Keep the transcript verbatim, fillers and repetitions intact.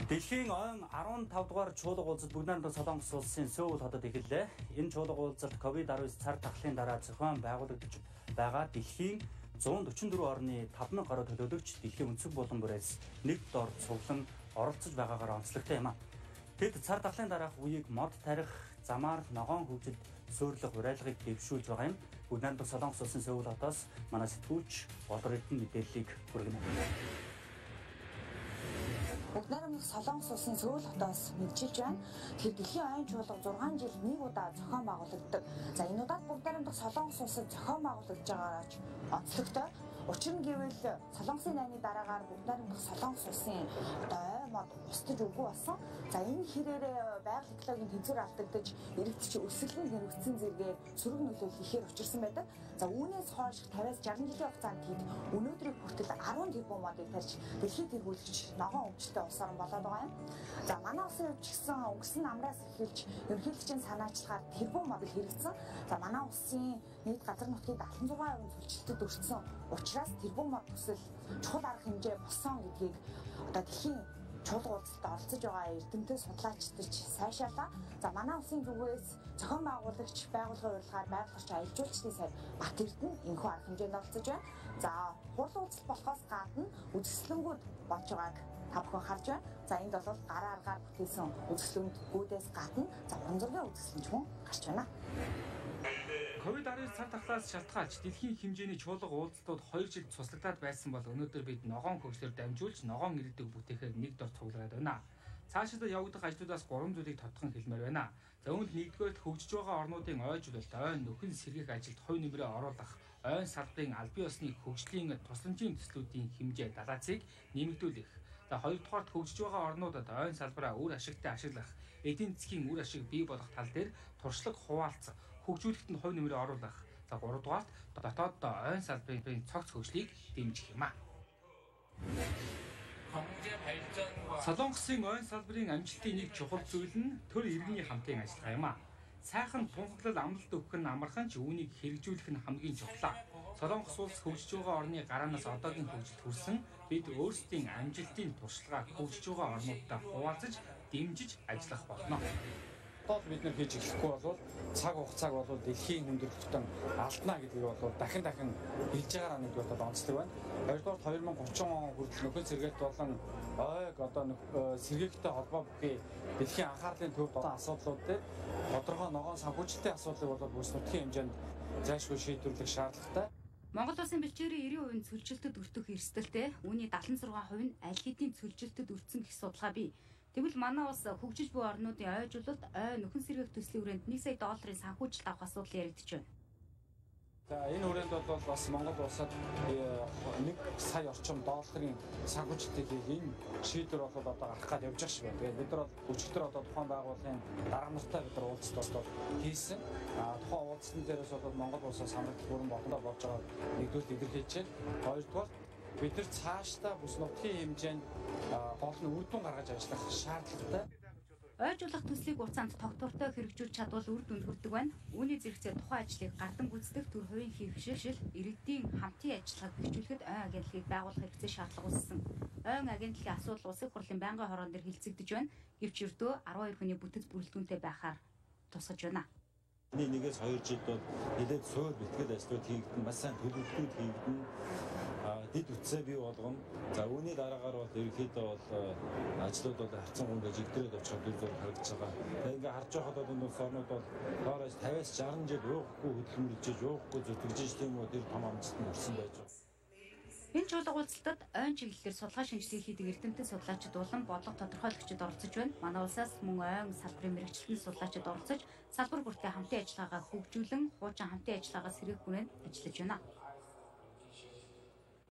Дэлхийн ойн арван тав дугаар чуулга уулзалт бүгд найрамдах Солонгос улсын Сөүл хотод эхэллээ. Энэ чуулга уулзалт ковид десятtoinб цар тахлын дараа зохион байгуулагдаж байгаа дэлхийн зуун дөрвөн дөрвөн орны тавд мянга гаруй төлөөлөгч дэлхийн өнцөг булан бүрээс нэг дор цуглан оролцож байгаагаар онцлогтой юм а. Тэд цар тахлын дараах үеийг мод тарих, замаар ногоон хөгжилд суурилах урайлгыг дэвшүүлж байгаа юм. Бүгд найрамдах Солонгос улсын Сөүл хотоос манай сэтгүүлч Болор Эрдэнэ мэдээллийг хүргэнэ. Бүгд найрамдах Солонгос улсын Сөүл хотоос мэдчилж байна. Тэгэхээр дэлхийн ойн чуулга зургаан жил нэг удаа зохион байгуулагддаг. За энэ удаад бүгд найрамдах Солонгос улсад зохион байгуулагдж байгаач онцлогтой. Учир нь гэвэл Солонгосын найны дараагаар бүгд найрамдах Солонгос улсын ой мод устж өгөө болсон. За энэ хэрээр байгаль экологийн тэнцвэр алдагдаж иргэдч өсөлийн хэрэгцсэн зэргээр сөрөг нөлөөлөл ихээр учирсан байдаг. За үүнээс хойш тавиас шархан жилийн хугацаанд хэд өнөөдрийг хүртэл арван тэрбум модыг тарьж дэлхийд тэргүүлэгч ногоон өвчтөй улс орн болоод байгаа юм. За манай улсын хувьд ч гэсэн өнгөрсөн амраас эхэлж ерөнхийлөгчийн санаачлагаар тэрбум мод хэрэгцсэн. За манай улсын нийт газар нутгийн даатан зургаан хувийн цөлчлөлтөд өртсөн учраас тэрбум мод төсөл чухал арга хэмжээ болсон гэдгийг одоо дэлхийн чуулга уулзалтад оролцож байгаа эрдэмтэн судлаачдч сайшаалаа. За манай улсын зүгээс зохион байгуулагч байгууллагын урилгаар байгаль орчин аялал жуулчлалын сайд Бат Эрдэнэ энэхүү арга хэмжээнд оролцож байна. За хурлын уулзалт болохоос гадна үзэсгэлэнгүүд болж байгааг та бүхэн харж байна. За энд бол гараа аргаар бүтээсэн үзэсгэлэнгүүдээс гадна за уран зургийн үзэсгэлэнч хүн гарч байна. ковид десятtoинб цар тахлаас шалтгаалж дэлхийн хэмжээний чуулга уулзалтууд хоёр жил цуслагдаад байсан бол өнөөдөр бид ногоон хөгжлөөр дамжуулж ногоон ирээдүйг бүтээхээр нэг дор цуглаад байна. Цаашдаа явагдах ажлуудаас гурван зүйлийг тодтхон хэлмээр байна. За үүнд нэгдүгээр хөгжиж байгаа орнуудын ойжуулалт, ойн нөхөн сэргээх ажилд хувь нэмрээ оруулах, ойн салбарын албан ёсны хөгжлийн тусламжийн төслүүдийн хэмжээ далаацыг нэмэгдүүлэх. За хоёрдугаарт хөгжиж байгаа орнуудад ойн салбараа үр ашигтай ашиглах, эдийн засгийн үр ашиг бий болох тал дээр туршлага хуваалцах, хөгжүүлэлтөнд хувь нэмрээ оруулах. За гуравдугаарт дотооддоо ойн салбарын цогц хөгжлийг дэмжих юм а. Солонгосын ойн салбарын амжилтын нэг чухал зүйл нь төр иргэний хамтын ажиллагаа юм а. Сайхан тунхаглал амлалт өгөх нь амархан ч үүнийг хэрэгжүүлэх нь хамгийн чухал. Солонгос улс хөгжиж байгаа орны гараанаас одоогийн хөгжилд хүрсэн бид өөрсдийн амжилтын туршлагаа хөгжиж байгаа орнуудтай хуваалцаж дэмжиж ажиллах болно. Одоо бид нар хийж эхлэхгүй бол цаг хугацааг бол дэлхийн хүндрэлтэн алдна гэдгийг бол дахин дахин хэлж байгаа нэг бол онцлог байна. Хоёрдугаар две тысячи тридцать он хүртэл нөхөн сэргээлт болон ойг одоо сэргээгтэй холбоо бүхий дэлхийн анхаарлын төвд олон асуудлууд дээр тодорхой ногоон санхүүжилтийн асуудлыг бол бүс нутгийн хэмжээнд зайлшгүй шийдвэрлэх шаардлагатай. Монгол улсын бэлчээрийн ninety percent цөлжилтэд өртөх эрсдэлтэй үүний seventy-six percent аль хэдийн цөлжилтэд өртсөн гэх судалгаа бий. Тэгвэл манай улс хөгжиж буй орнуудын ойжуулалт ой нөхөн сэргээх төслийн хүрээнд one сая долларын санхүүжилт авах асуудал яригдж байна. За энэ хүрээнд бол бас Монгол улсад one сая орчим долларын санхүүжилтийг энэ шийдвэр бол одоо гарах гад явж байгаа шиг байна. Тэгээд бид нар бол өчигдөр одоо тухайн байгууллагын дарга нартай бид нар уулзалт одоо хийсэн. А тухайн уулзалтын дээрээс бол Монгол улсаас хамрагдах бүрэн болгоно болж байгаа нэгдүгээр илэрхийлж байна. Хоёрдугаар бид нар цаашдаа бүс нутгийн хэмжээнд гол нь үр дүн гаргаж ажиллах шаардлагатай. Ойжуулах төслийг уцаанд тогтвортой хэрэгжүүлж чадвал үр дүнд хүрдэг байна. Үүний зэрэгцээ тухайн ажлыг гардан гүйцэтгэх төр хувийн хэрэгшил, иргэдийн хамтын ажиллагааг бэхжүүлэхэд ойн агентлагийг байгуулах хэрэгцээ шаардлага үүссэн. Ойн агентлагийн асуудал улсын хурлын байнгын хорон дээр хилцэгдэж байна. Гэвч ердөө twelve хүний бүтэц бүрэлдэхүүнтэй байхаар тусгаж байна. Нэгээс хоёр жилд бол нэлээд суур бэлтгэл ажлууд хийгдэн, маш сайн төлөвлөлтүүд хийгдэн, дэд үтсээ бий болгоно. За үүний дараагаар бол ерөнхийдөө бол ажлууд бол харцсан гүнд жигдрээд очих дүр зураг харагдаж байгаа. Тэгээ ингээ харж байхад бол энэ орнууд бол доороос fifty-аас sixty жил уухгүй хөдөлмөрлөж, уухгүй зүтгэж тийм үү тэр том амжилт нь олсон байж байгаа. Энэ чуулга уулзалтад ойн чиглэлээр судалгаа шинжилгээ хийдэг эрдэмтэн судлаачид болон бодлого тодорхойлогчид оролцож байна. Манай улсаас мөн ойн салбарын мэрэгчлэн судлаачид оролцож салбар бүртээ хамтын ажиллагаагаа хөгжүүлэн хуучин хамтын ажиллагаагаа сэргээх хүрээнд ажиллаж байна.